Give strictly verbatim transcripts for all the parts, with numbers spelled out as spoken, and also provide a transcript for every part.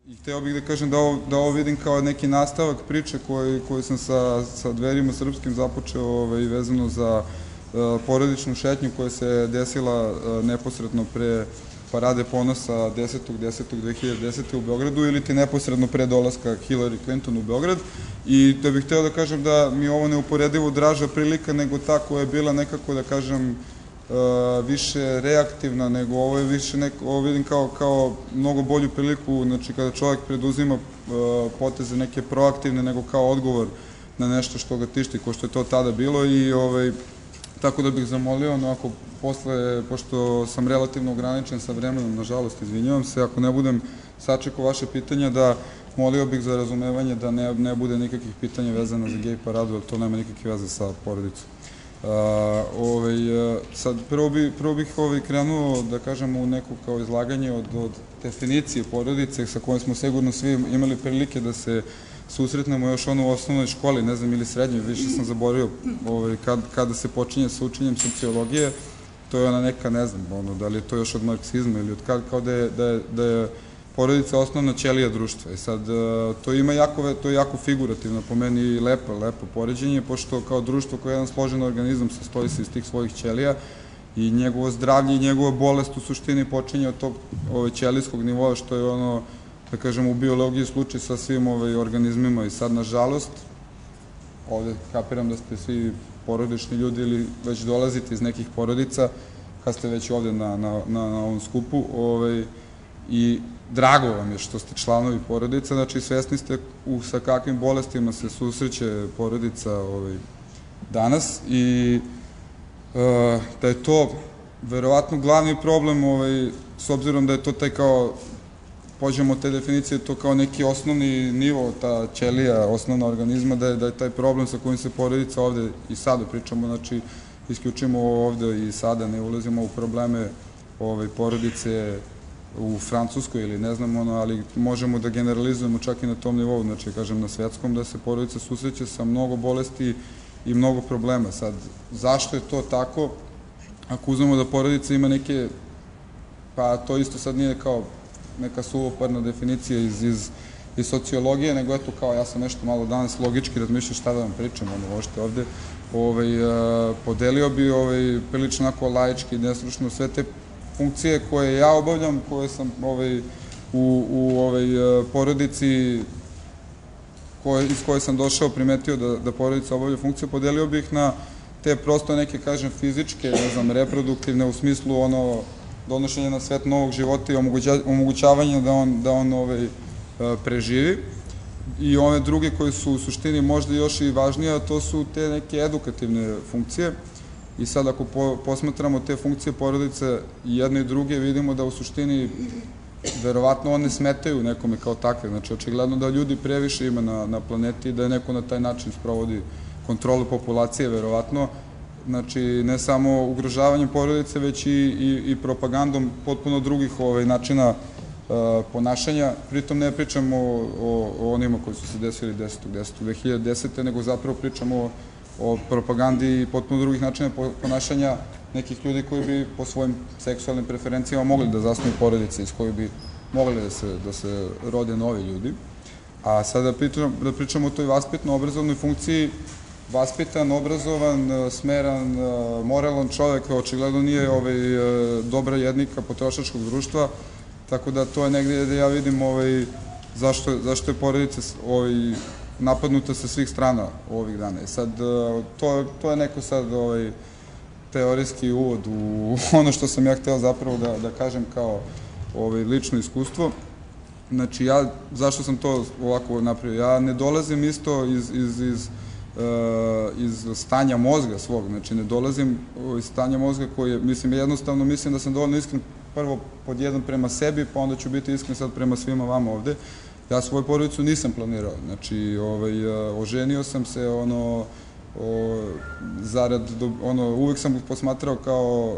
I hteo bih da kažem da ovo, da ovo vidim kao neki nastavak priče koji, koji sam sa, sa Dverima srpskim započeo ovaj, vezano za uh, porodičnu šetnju koja se desila uh, neposredno pre Parade ponosa desetog desetog dve hiljade desete. u Beogradu ili ti neposredno pre dolaska Hillary Clinton u Beograd. I da bih hteo da kažem da mi ovo neuporedivo draža prilika nego ta koja je bila nekako, da kažem, Uh, više reaktivna, nego ovo je više neko, ovo vidim kao, kao mnogo bolju priliku, znači kada čovjek preduzima uh, poteze neke proaktivne, nego kao odgovor na nešto što ga tišti, ko što je to tada bilo. I ovaj, tako da bih zamolio, no ako posle, pošto sam relativno ograničen sa vremenom, nažalost, izvinjavam se, ako ne budem sačekao vaše pitanja, da molio bih za razumevanje da ne, ne bude nikakvih pitanja vezano za gej paradu, jer to nema nikakve veze sa porodicom. Uh, ovaj, uh, sad prvo, bi, prvo bih ovaj, krenuo da kažem u neko kao izlaganje od, od definicije porodice sa kojom smo sigurno svi imali prilike da se susretnemo još ono u osnovnoj školi, ne znam, ili srednjoj, više sam zaboravio ovaj, kad, kada se počinje sa učenjem sociologije. To je ona neka, ne znam, ono, da li je to još od marksizma ili od kad, kao da je, da je, da je porodica osnovna ćelija društva. I sad, to ima jako, to je jako figurativno, po meni i lepo, lepo poređenje, pošto kao društvo koje je jedan složen organizam sastoji se iz tih svojih ćelija i njegovo zdravlje i njegova bolest u suštini počinje od tog ovaj, ćelijskog nivoa, što je ono, da kažem, u biologiji slučaj sa svim ovaj, organizmima. I sad, nažalost, ovde kapiram da ste svi porodični ljudi ili već dolazite iz nekih porodica, kad ste već ovde na, na, na, na ovom skupu, ovaj, i drago vam je što ste članovi porodica, znači svesni ste u, sa kakvim bolestima se susreće porodica ovaj, danas i uh, da je to verovatno glavni problem, ovaj, s obzirom da je to taj kao, pođemo od te definicije, to kao neki osnovni nivo, ta ćelija, osnovna organizma, da je, da je taj problem sa kojim se porodica ovde i sada pričamo, znači isključimo ovde i sada, ne ulazimo u probleme ovaj, porodice u Francuskoj ili ne znam ono, ali možemo da generalizujemo čak i na tom nivou, znači kažem na svetskom, da se porodica susreće sa mnogo bolesti i mnogo problema. Sad, zašto je to tako? Ako uzmemo da porodica ima neke, pa to isto sad nije kao neka suvoparna definicija iz, iz, iz sociologije, nego eto kao ja sam nešto malo danas logički razmišljao šta da vam pričam, ono možete ovde, ovaj, uh, podelio bi ovaj, prilično onako laički, nestručno sve te funkcije koje ja obavljam, koje sam ovaj, u, u ovaj, porodici koje, iz koje sam došao, primetio da, da porodica obavlja funkcije, podelio bih na te prosto neke, kažem, fizičke, ne znam, reproduktivne, u smislu ono, donošenja na svet novog života i omoguća, omogućavanja da on, da on ovaj, preživi. I one druge koje su u suštini možda još i važnije, a to su te neke edukativne funkcije. I sad ako po, posmatramo te funkcije porodice i jedne i druge, vidimo da u suštini verovatno one smetaju nekome kao takve. Znači, očigledno da ljudi previše ima na, na planeti i da je neko na taj način sprovodi kontrolu populacije, verovatno. Znači, ne samo ugrožavanjem porodice, već i, i, i propagandom potpuno drugih ovaj, načina uh, ponašanja. Pritom ne pričamo o, o, o onima koji su se desili desetog desetog dve hiljade desete. nego zapravo pričamo o o propagandi i potpuno drugih načina ponašanja nekih ljudi koji bi po svojim seksualnim preferencijama mogli da zasnuju porodice, iz koji bi mogli da se, da se rode novi ljudi. A sada da pričamo, da pričamo o toj vaspitno-obrazovnoj funkciji, vaspitan, obrazovan, smeran, moralan čovek, očigledno nije ovaj, dobra jednika potrošačkog društva, tako da to je negdje da ja vidim ovaj, zašto, zašto je porodica ovaj, napadnuta sa svih strana ovih dana. Sad, to, to je neko sad ovaj, teorijski uvod u ono što sam ja hteo zapravo da, da kažem kao ovaj, lično iskustvo. Znači, ja, zašto sam to ovako napravio? Ja ne dolazim isto iz, iz, iz, uh, iz stanja mozga svog, znači ne dolazim iz stanja mozga koje, mislim, jednostavno mislim da sam dovoljno iskren prvo pod jedan prema sebi, pa onda ću biti iskren sad prema svima vama ovde. Ja svoju porodicu nisam planirao, znači ovaj, oženio sam se, ono, o, zarad, ono, uvek sam posmatrao kao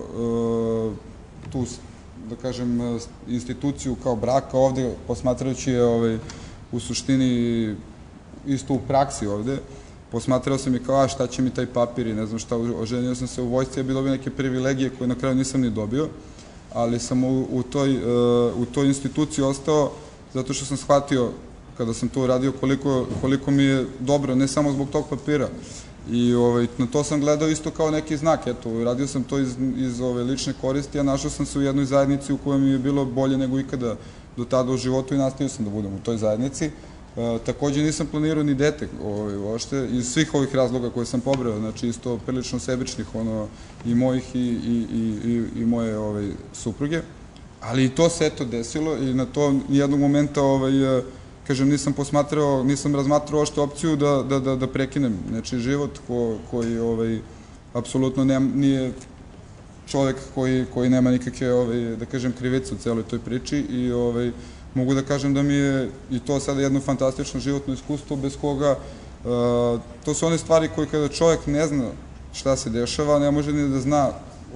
e, tu, da kažem, instituciju kao braka ovde, posmatrajući je ovaj, u suštini isto u praksi ovde, posmatrao sam i kao, a šta će mi taj papir i ne znam šta, oženio sam se u vojsci, je bilo bi neke privilegije koje na kraju nisam ni dobio, ali sam u, u, toj, uh, u toj instituciji ostao zato što sam shvatio kada sam to uradio koliko mi je dobro, ne samo zbog tog papira. I na to sam gledao isto kao neki znak, eto, radio sam to iz lične koristi, a našao sam se u jednoj zajednici u kojoj mi je bilo bolje nego ikada do tada u životu i nastavio sam da budem u toj zajednici. Takođe nisam planirao ni dete uopšte, iz svih ovih razloga koje sam pobrao, znači isto prilično sebičnih, i mojih i moje supruge, ali i to se eto desilo i na to nijednog momenta, kažem, nisam posmatrao, nisam razmatrao ošte opciju da prekinem nečiji život koji apsolutno nije čovek koji nema nikakve, da kažem, krivice u celoj toj priči i mogu da kažem da mi je i to sada jedno fantastično životno iskustvo bez koga, to su one stvari koje kada čovek ne zna šta se dešava, ne može ni da zna,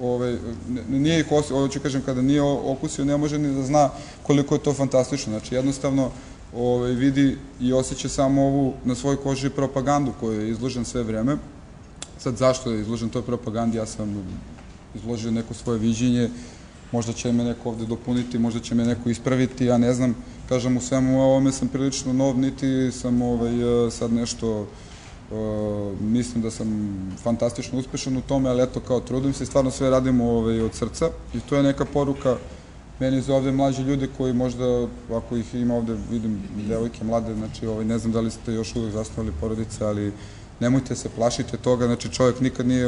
nije ih okusio, ovo ću kažem, kada nije okusio, ne može ni da zna koliko je to fantastično. Znači jednostavno vidi i osjeća samo ovu na svojoj koži propagandu koju je izložen sve vreme. Sad zašto je izložen toj propagandi, ja sam izložio neko svoje viđenje, možda će me neko ovde dopuniti, možda će me neko ispraviti, ja ne znam, kažem, u svemu ovome sam prilično nov, niti sam sad nešto, mislim da sam fantastično uspešan u tome, ali eto, kao trudim se i stvarno sve radimo od srca i to je neka poruka meni za ovde mlađi ljudi koji možda, ako ih ima ovde, vidim devojke mlade, znači ne znam da li ste još uvek zasnovali porodice, ali nemojte se plašite toga, znači čovjek nikad nije,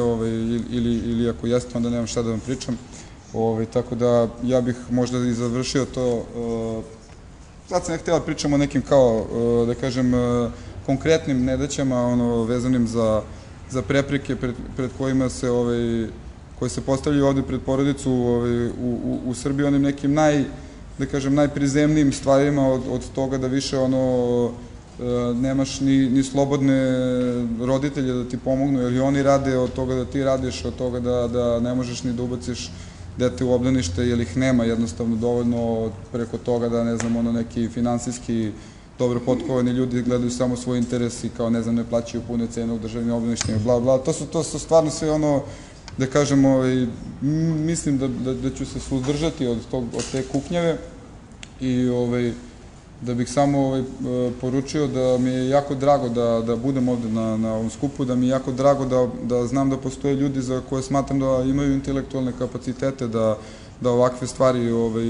ili ako jeste, onda nemam šta da vam pričam. Tako da ja bih možda i završio to. Sad sam ne htjela pričam o nekim kao, da kažem, konkretnim nedaćama vezanim za prepreke pred kojima se, koje se postavljaju ovde pred porodicu u Srbiji, onim nekim naj, da kažem, najprizemnijim stvarima od toga da više ono nemaš ni slobodne roditelje da ti pomognu, jer i oni rade, od toga da ti radiš, od toga da ne možeš ni da ubaciš dete u obdanište, jer ih nema jednostavno dovoljno, preko toga da, ne znam, ono, neki finansijski dobro potkovani ljudi gledaju samo svoj interes i kao, ne znam, ne plaćaju pune cene u državnim obdaništima, bla, bla. To su stvarno sve ono, da kažemo, mislim da ću se suzdržati od te kuknjave i da bih samo poručio da mi je jako drago da budem ovde na ovom skupu, da mi je jako drago da znam da postoje ljudi za koje smatram da imaju intelektualne kapacitete da ovakve stvari,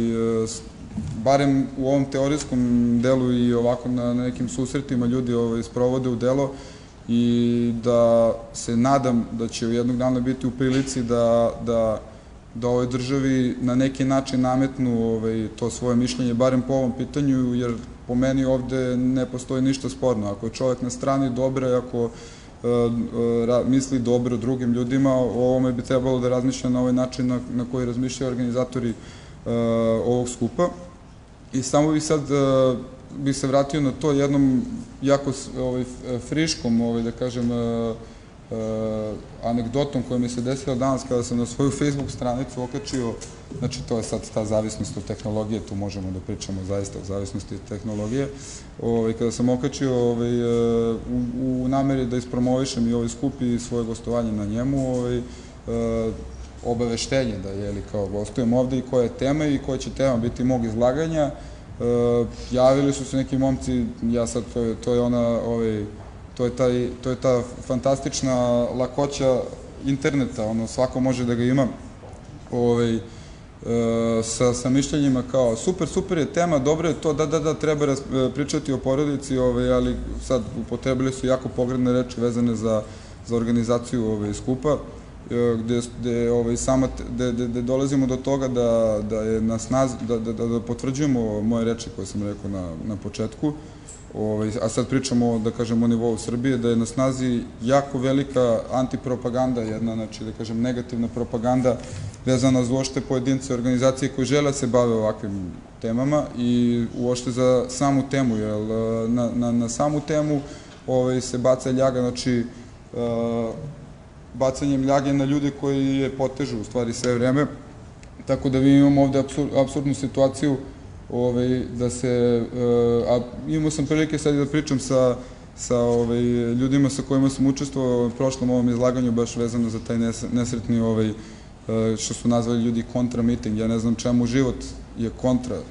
barem u ovom teorijskom delu i ovako na nekim susretima ljudi sprovode u delo i da se nadam da će jednog dana biti u prilici da da ovoj državi na neki način nametnu to svoje mišljenje, barem po ovom pitanju, jer po meni ovde ne postoji ništa sporno. Ako je čovek na strani dobre, ako misli dobro drugim ljudima, o ovome bi trebalo da razmišlja na ovaj način na koji razmišljaju organizatori ovog skupa. I samo bih sad bih se vratio na to jednom jako friškom, da kažem, anegdotom koja mi se desila danas kada sam na svoju Facebook stranicu okačio, znači to je sad ta zavisnost od tehnologije, tu možemo da pričamo zaista o zavisnosti od tehnologije, kada sam okačio u nameri da ispromovišem i ovaj skup i svoje gostovanje na njemu, obaveštenje da je kao gostujem ovde i koja je tema i koja će tema biti mog izlaganja. Javili su se neki momci, ja sad, to je ona, to je ta fantastična lakoća interneta, ono, svako može da ga ima, sa mišljenjima kao super, super je tema, dobro je to, da, da, da, treba pričati o porodici, ali sad upotrebili su jako pogredne reči vezane za organizaciju skupa, gde dolazimo do toga da je na snazi, da potvrđujemo moje reči koje sam rekao na početku, a sad pričamo, da kažem, o nivou Srbije, da je na snazi jako velika antipropaganda, jedna, znači, da kažem, negativna propaganda vezana za uopšte pojedince organizacije koji žele se bave ovakvim temama i uopšte za samu temu, jer na samu temu se baca ljaga, znači, bacanjem ljage na ljude koji je potežu u stvari sve vreme, tako da mi imamo ovde apsurdnu situaciju da se, a imao sam prilike sad i da pričam sa ljudima sa kojima sam učestvovao u prošlom ovom izlaganju, baš vezano za taj nesretni, što su nazvali ljudi kontra miting, ja ne znam čemu život je kontra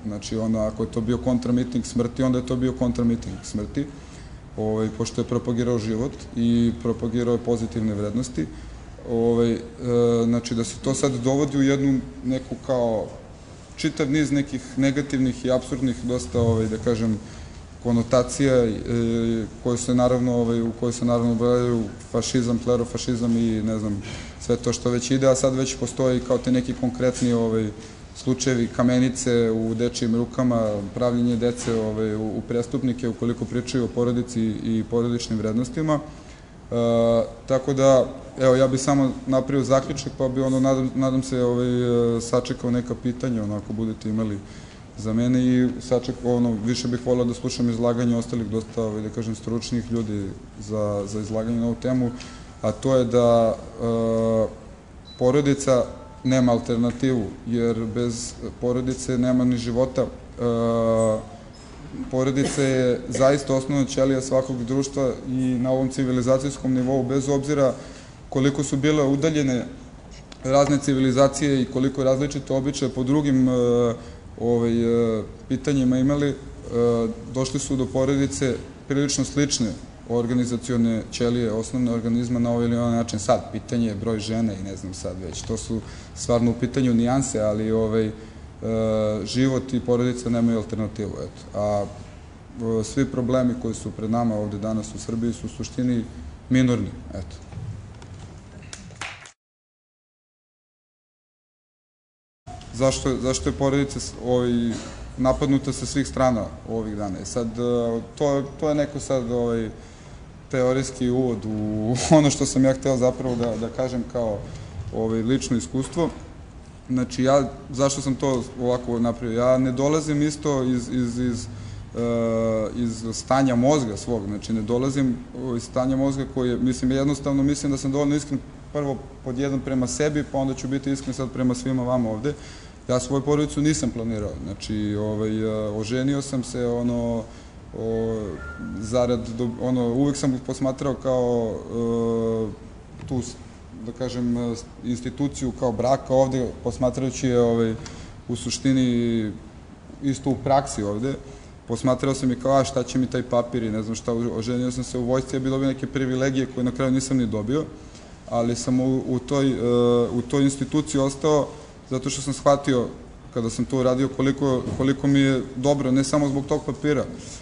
Znači, ono, ako je to bio kontramiting smrti, onda je to bio kontramiting smrti, ovaj, pošto je propagirao život i propagirao je pozitivne vrednosti. Ovaj, e, znači, da se to sad dovodi u jednu neku kao čitav niz nekih negativnih i apsurdnih dosta, ovaj, da kažem, konotacija e, koje se naravno, ovaj, u koje se naravno ubrajaju fašizam, klerofašizam i ne znam, sve to što već ide, a sad već postoji kao te neki konkretni ovaj, slučajevi kamenice u dečijim rukama, pravljenje dece ovaj, u, u prestupnike ukoliko pričaju o porodici i porodičnim vrednostima. E, tako da, evo, ja bih samo napravio zaključak, pa bi ono, nadam, nadam se, ovaj, sačekao neka pitanja, ono, ako budete imali za mene i sačekao, ono, više bih volio da slušam izlaganje ostalih dosta, ovaj, da kažem, stručnih ljudi za, za izlaganje na ovu temu, a to je da e, porodica nema alternativu, jer bez porodice nema ni života. E, porodica je zaista osnovna ćelija svakog društva i na ovom civilizacijskom nivou, bez obzira koliko su bile udaljene razne civilizacije i koliko različite običaje po drugim ovaj, pitanjima imali, došli su do porodice prilično slične organizacione ćelije, osnovne organizma na ovaj ili onaj način. Sad, pitanje je broj žene i ne znam sad već. To su stvarno u pitanju nijanse, ali ovaj, život i porodica nemaju alternativu. Eto. A svi problemi koji su pred nama ovde danas u Srbiji su u suštini minorni. Eto. Zašto, zašto je porodica ovaj, napadnuta sa svih strana ovih dana? Sad, to, to je neko sad ovaj, teorijski uvod u ono što sam ja hteo zapravo da, da kažem kao ovaj, lično iskustvo. Znači, ja, zašto sam to ovako napravio? Ja ne dolazim isto iz, iz, iz, uh, iz stanja mozga svog, znači ne dolazim iz stanja mozga koje, mislim, jednostavno mislim da sam dovoljno iskren prvo pod jedan prema sebi, pa onda ću biti iskren sad prema svima vama ovde. Ja svoju porodicu nisam planirao, znači, ovaj, oženio sam se, ono, o, zarad, ono, uvek sam posmatrao kao uh, tu, da kažem, instituciju kao braka ovde, posmatrajući je ovaj, u suštini isto u praksi ovde, posmatrao sam i kao, a šta će mi taj papir i ne znam šta, oženio sam se u vojsci, ja bih dobio neke privilegije koje na kraju nisam ni dobio, ali sam u, u, toj, uh, u toj instituciji ostao zato što sam shvatio, kada sam to uradio, koliko, koliko mi je dobro, ne samo zbog tog papira.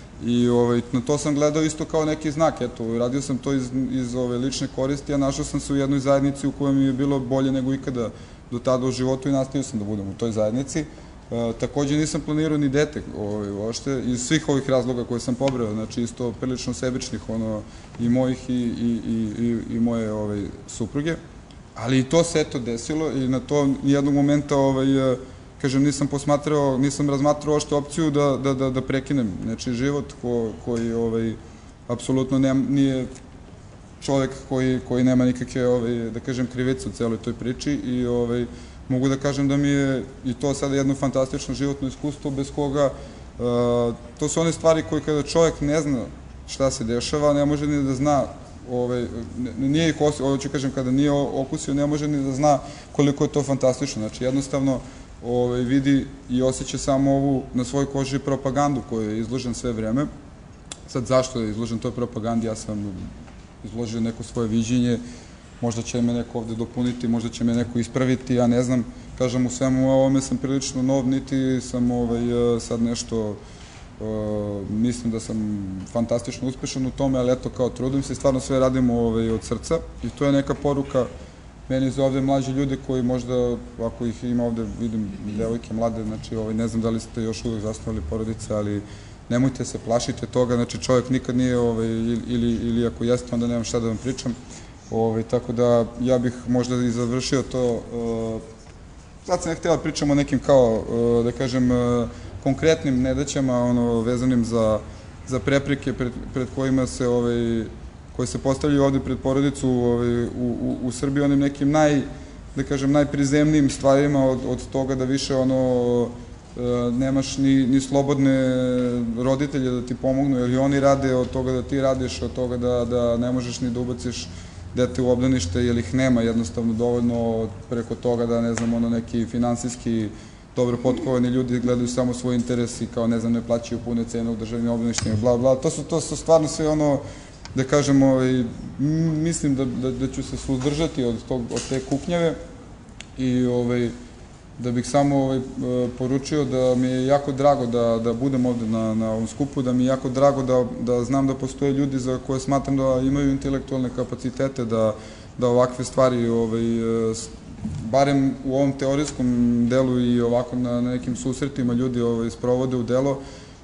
I ovaj, na to sam gledao isto kao neki znak. Eto, radio sam to iz, iz ove lične koristi, a našao sam se u jednoj zajednici u kojoj mi je bilo bolje nego ikada do tada u životu i nastavio sam da budem u toj zajednici. E, takođe nisam planirao ni dete, ovaj, uopšte, iz svih ovih razloga koje sam pobrao, znači isto prilično sebičnih, ono, i mojih i, i, i, i moje ovaj, supruge. Ali i to se eto desilo i na to nijednog momenta, ovaj, kažem, nisam posmatrao, nisam razmatrao ošte opciju da, da, da, da prekinem znači život ko, koji ovaj, apsolutno nije čovek koji, koji nema nikakve, ovaj, da kažem, krivice u celoj toj priči i ovaj, mogu da kažem da mi je i to sada jedno fantastično životno iskustvo bez koga, uh, to su one stvari koje kada čovek ne zna šta se dešava, ne može ni da zna, ovaj, nije ih okusio, ovo ću kažem, kada nije okusio, ne može ni da zna koliko je to fantastično. Znači, jednostavno ovaj, vidi i osjeća samo ovu na svojoj koži propagandu koju je izložen sve vreme. Sad, zašto je izložen toj propagandi? Ja sam izložio neko svoje viđenje, možda će me neko ovde dopuniti, možda će me neko ispraviti, ja ne znam, kažem, u svemu ovome sam prilično nov, niti sam ovaj, sad nešto, uh, mislim da sam fantastično uspešan u tome, ali eto, kao trudim se i stvarno sve radimo ovaj, od srca i to je neka poruka meni za ovde mlađi ljudi koji možda, ako ih ima ovde, vidim devojke mlade, znači ovaj, ne znam da li ste još uvek zasnovali porodice, ali nemojte se plašiti toga, znači čovjek nikad nije, ovaj, ili, ili ako jeste, onda nemam šta da vam pričam. Ovaj, tako da ja bih možda i završio to. Uh, sad sam ne htjela pričam o nekim kao, uh, da kažem, uh, konkretnim nedaćama, ono, vezanim za, za prepreke pred, pred kojima se, ovaj, koji se postavljaju ovde pred porodicu ovaj, u, u, u Srbiji, onim nekim naj, da kažem, najprizemnijim stvarima od, od toga da više, ono, nemaš ni, ni slobodne roditelje da ti pomognu, jer i oni rade od toga da ti radiš, od toga da, da ne možeš ni da ubaciš dete u obdanište, jer ih nema jednostavno dovoljno preko toga da, ne znam, ono, neki finansijski dobro potkovani ljudi gledaju samo svoj interes i kao, ne znam, ne plaćaju pune cene u državnim obaveštenjima, bla, bla. To su, to su stvarno sve ono, da kažem, ovaj, mislim da, da, da ću se suzdržati od, tog, od te kuknjave i ovaj, da bih samo ovaj, poručio da mi je jako drago da, da budem ovde na, na ovom skupu, da mi je jako drago da, da znam da postoje ljudi za koje smatram da imaju intelektualne kapacitete da, da ovakve stvari, ovaj, barem u ovom teorijskom delu i ovako na, na nekim susretima ljudi ovaj, sprovode u delo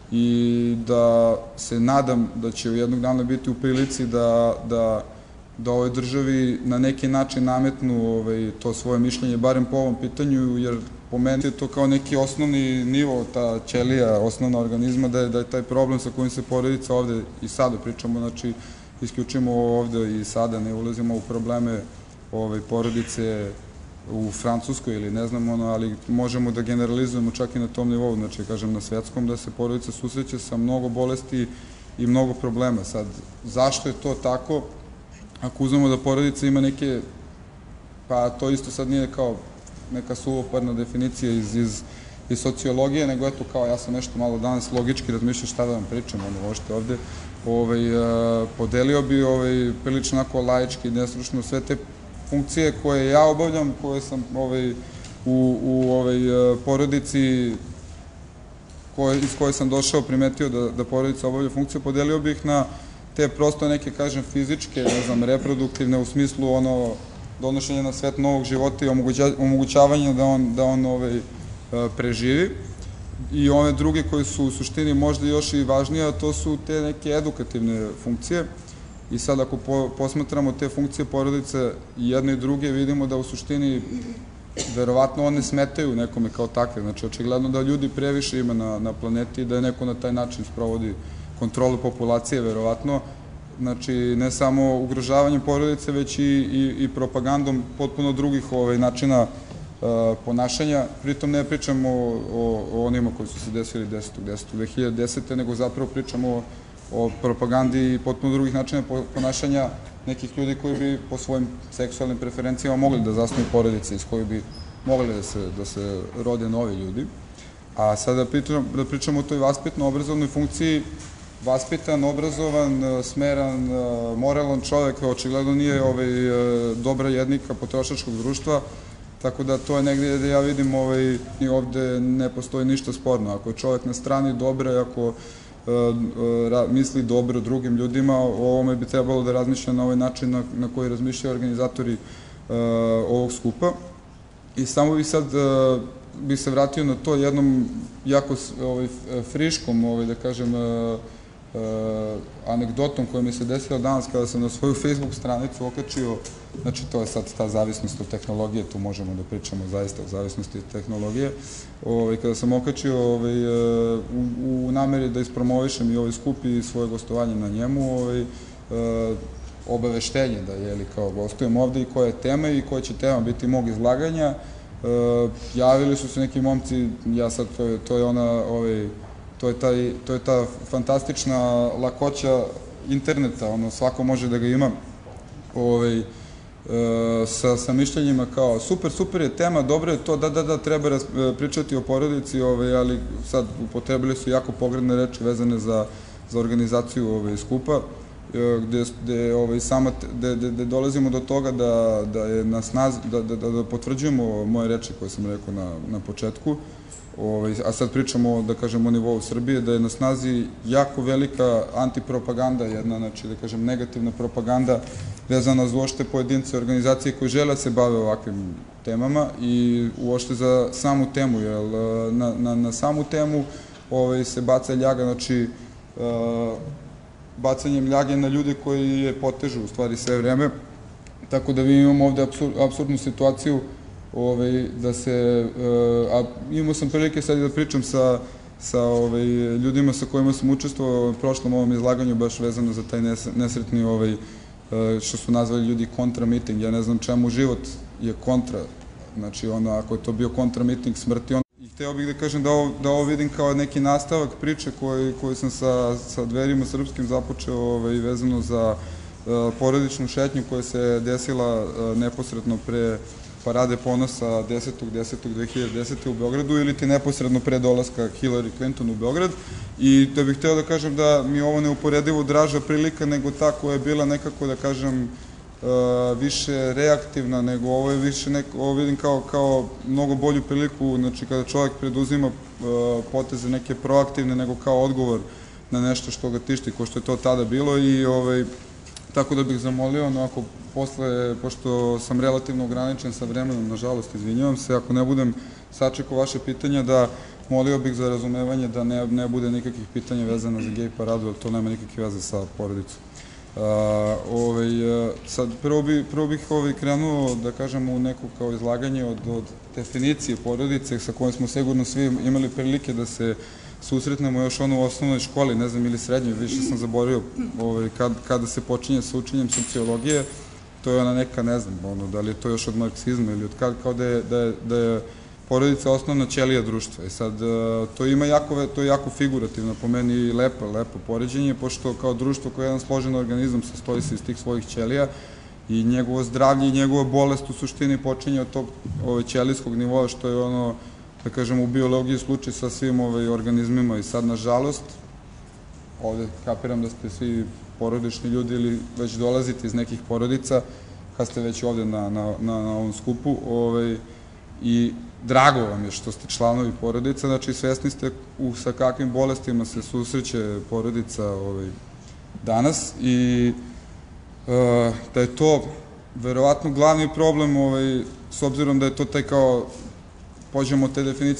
i da se nadam da će u jednog dana biti u prilici da, da da ovoj državi na neki način nametnu ovaj, to svoje mišljenje, barem po ovom pitanju, jer po meni je to kao neki osnovni nivo, ta ćelija, osnovna organizma, da je, da je taj problem sa kojim se porodica ovde i sada pričamo, znači isključimo ovde i sada, ne ulazimo u probleme ovaj, porodice u Francuskoj ili ne znam ono, ali možemo da generalizujemo čak i na tom nivou, znači kažem na svetskom, da se porodica susreće sa mnogo bolesti i mnogo problema. Sad, zašto je to tako? Ako uzmemo da porodica ima neke, pa to isto sad nije kao neka suvoparna definicija iz, iz, iz sociologije, nego eto kao ja sam nešto malo danas logički razmišljao šta da vam pričam, ono možete ovde, ovaj, podelio bi ovaj, prilično onako laički, nestručno sve te funkcije koje ja obavljam, koje sam ovaj, u, u ovaj, porodici koje, iz koje sam došao, primetio da, da porodica obavlja funkcije, podelio bih ih na te prosto neke, kažem, fizičke, ne znam, reproduktivne u smislu ono donošenja na svet novog života i omogućavanja da on, da on ovaj, preživi. I one druge koje su u suštini možda još i važnije, a to su te neke edukativne funkcije. I sad ako po, posmatramo te funkcije porodice i jedne i druge, vidimo da u suštini verovatno one smetaju nekome kao takve. Znači, očigledno da ljudi previše ima na, na planeti i da je neko na taj način sprovodi kontrolu populacije, verovatno, znači ne samo ugrožavanjem porodice, već i, i, i propagandom potpuno drugih ovaj, načina uh, ponašanja. Pritom ne pričamo o, o, o onima koji su se desili desetog desetog dve hiljade desete. nego zapravo pričamo o, o propagandi i potpuno drugih načina ponašanja nekih ljudi koji bi po svojim seksualnim preferencijama mogli da zasnuju porodice, iz kojih bi mogli da se, da se rode novi ljudi. A sada da pričamo, da pričamo o toj vaspitno-obrazovnoj funkciji. Vaspitan, obrazovan, smeran, moralan čovek očigledno nije ovaj, dobra jednika potrošačkog društva, tako da to je negdje da ja vidim ovaj, i ovde ne postoji ništa sporno. Ako je čovek na strani dobre, ako uh, uh, misli dobro drugim ljudima, o ovome bi trebalo da razmišlja na ovaj način na, na koji razmišljaju organizatori uh, ovog skupa. I samo bi sad uh, bi se vratio na to jednom jako ovaj, friškom, ovaj, da kažem, uh, Uh, anegdotom koja mi se desila danas kada sam na svoju Facebook stranicu okačio, znači to je sad ta zavisnost od tehnologije, tu možemo da pričamo zaista o zavisnosti od tehnologije, ovaj, kada sam okačio ovaj, uh, u, u nameri da ispromovišem i ovaj skup i svoje gostovanje na njemu, ovaj, uh, obaveštenje da je li kao gostujem ovde i koja je tema i koja će tema biti mog izlaganja. Uh, javili su se neki momci, ja sad to je, to je ona ovaj, To je, taj, to je ta fantastična lakoća interneta, ono, svako može da ga ima, ovaj, e, sa, sa mišljenjima kao super, super je tema, dobro je to, da, da, da, treba raz, pričati o porodici, ovaj, ali sad upotrebili su jako pogredne reči vezane za, za organizaciju ovaj, skupa, gde, gde, ovaj, sama, gde, gde, gde dolazimo do toga da, da, je na snazi, da, da, da potvrđujemo moje reči koje sam rekao na, na početku, Ovaj, a sad pričamo, da kažem, o nivou Srbije, da je na snazi jako velika antipropaganda, jedna, znači, da kažem, negativna propaganda vezana za uopšte pojedince organizacije koji žele se bave ovakvim temama i uopšte za samu temu, jer na, na, na samu temu ovaj, se baca ljaga, znači, uh, bacanjem ljage na ljude koji je potežu, u stvari, sve vreme, tako da vi imamo ovde apsurdnu situaciju Ovaj, da se, a imao sam prilike sad da pričam sa, sa ovaj, ljudima sa kojima sam učestvovao u prošlom ovom izlaganju, baš vezano za taj nesretni, ovaj, što su nazvali ljudi kontra miting. Ja ne znam čemu život je kontra, znači ono, ako je to bio kontra miting smrti, on... I hteo bih da kažem da ovo, da ovo vidim kao neki nastavak priče koji, koji sam sa, sa Dverima srpskim započeo ovaj, vezano za uh, porodičnu šetnju koja se desila uh, neposredno pre Parade ponosa desetog desetog dve hiljade desete. u Beogradu ili ti neposredno pre dolaska Hillary Clinton u Beograd. I da bih hteo da kažem da mi ovo neuporedivo draža prilika nego ta koja je bila nekako, da kažem, više reaktivna, nego ovo je više neko, ovo vidim kao, kao mnogo bolju priliku, znači kada čovjek preduzima poteze neke proaktivne, nego kao odgovor na nešto što ga tišti, ko što je to tada bilo. I ovaj, tako da bih zamolio, no ako posle, pošto sam relativno ograničen sa vremenom, nažalost, izvinjavam se, ako ne budem sačekao vaše pitanja, da molio bih za razumevanje da ne, ne bude nikakvih pitanja vezana za gej paradu, jer to nema nikakve veze sa porodicom. Uh, ovaj, sad, prvo, bi, prvo bih ovaj, krenuo, da kažem, u neko kao izlaganje od, od definicije porodice, sa kojom smo sigurno svi imali prilike da se susretnemo još ono u osnovnoj školi, ne znam, ili srednjoj, više sam zaboravio ovaj, kad, kada se počinje sa učenjem sociologije. To je ona neka, ne znam, ono, da li je to još od marksizma ili od kada, kao da je, da je, da je porodica osnovna ćelija društva. I sad, to ima jako, to je jako figurativno, po meni i lepo, lepo poređenje, pošto kao društvo koje je jedan složen organizam sastoji se iz tih svojih ćelija i njegovo zdravlje i njegova bolest u suštini počinje od tog ovaj, ćelijskog nivoa, što je ono, da kažem, u biologiji slučaj sa svim ovaj, organizmima. I sad, nažalost, ovde kapiram da ste svi porodični ljudi ili već dolazite iz nekih porodica, kad ste već ovde na, na, na, na ovom skupu, ovaj, i drago vam je što ste članovi porodica, znači svesni ste u, sa kakvim bolestima se susreće porodica ovaj, danas i e, da je to verovatno glavni problem, ovaj, s obzirom da je to taj kao, pođemo od te definicije